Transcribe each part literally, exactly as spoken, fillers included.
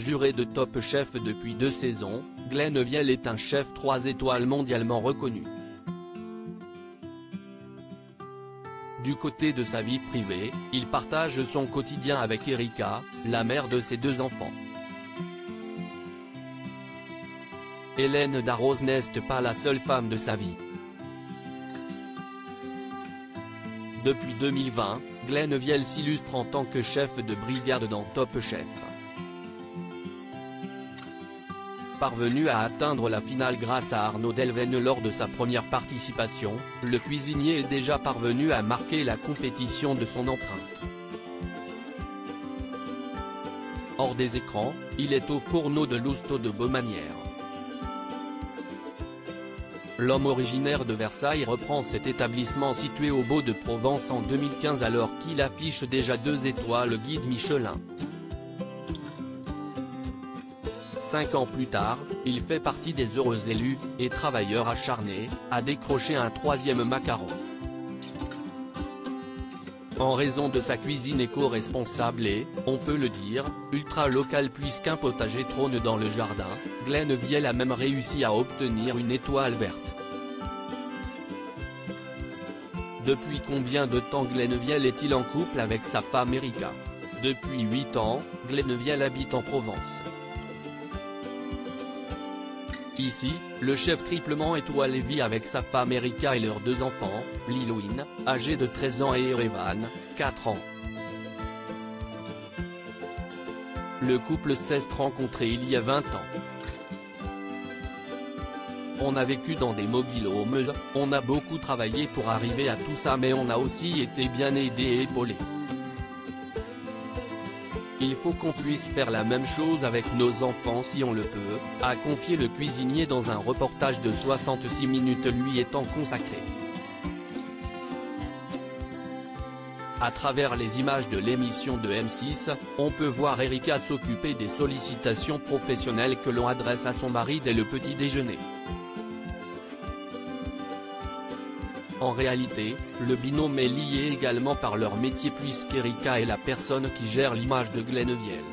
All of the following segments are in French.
Juré de Top Chef depuis deux saisons, Glenn Vielle est un chef trois étoiles mondialement reconnu. Du côté de sa vie privée, il partage son quotidien avec Erika, la mère de ses deux enfants. Hélène Darroze n'est pas la seule femme de sa vie. Depuis deux mille vingt, Glenn Vielle s'illustre en tant que chef de brigade dans Top Chef. Parvenu à atteindre la finale grâce à Arnaud Delvenne lors de sa première participation, le cuisinier est déjà parvenu à marquer la compétition de son empreinte. Hors des écrans, il est au fourneau de l'Hosto de Beaumanière. L'homme originaire de Versailles reprend cet établissement situé au Beau de Provence en deux mille quinze alors qu'il affiche déjà deux étoiles guide Michelin. Cinq ans plus tard, il fait partie des heureux élus, et travailleurs acharnés, à décrocher un troisième macaron. En raison de sa cuisine éco-responsable et, on peut le dire, ultra-locale puisqu'un potager trône dans le jardin, Glenn Vielle a même réussi à obtenir une étoile verte. Depuis combien de temps Glenn Vielle est-il en couple avec sa femme Erika? Depuis huit ans, Glenn Vielle habite en Provence. Ici, le chef triplement étoilé vit avec sa femme Erika et leurs deux enfants, Lilouine, âgée de treize ans et Erevan, quatre ans. Le couple s'est rencontré il y a vingt ans. On a vécu dans des mobil-homes, on a beaucoup travaillé pour arriver à tout ça mais on a aussi été bien aidé et épaulé. Il faut qu'on puisse faire la même chose avec nos enfants si on le peut, a confié le cuisinier dans un reportage de soixante-six minutes lui étant consacré. À travers les images de l'émission de M six, on peut voir Erika s'occuper des sollicitations professionnelles que l'on adresse à son mari dès le petit déjeuner. En réalité, le binôme est lié également par leur métier puisqu'Erika est la personne qui gère l'image de Glenn Vielle.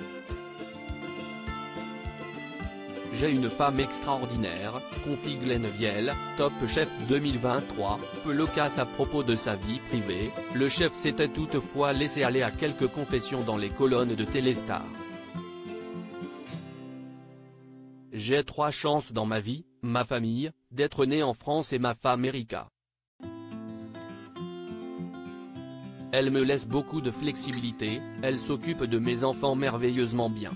J'ai une femme extraordinaire, confie Glenn Vielle, Top Chef deux mille vingt-trois, peu loquace à propos de sa vie privée, le chef s'était toutefois laissé aller à quelques confessions dans les colonnes de Téléstar. J'ai trois chances dans ma vie, ma famille, d'être né en France et ma femme Erika. Elle me laisse beaucoup de flexibilité, elle s'occupe de mes enfants merveilleusement bien.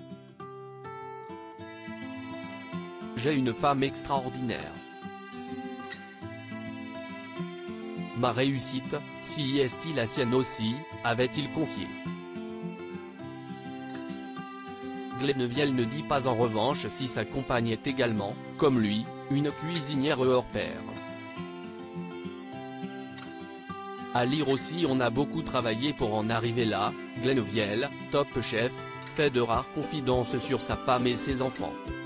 J'ai une femme extraordinaire. Ma réussite, si est-il la sienne aussi, avait-il confié. Glenn Vielle ne dit pas en revanche si sa compagne est également, comme lui, une cuisinière hors pair. À lire aussi on a beaucoup travaillé pour en arriver là, Glenn Vielle, Top Chef, fait de rares confidences sur sa femme et ses enfants.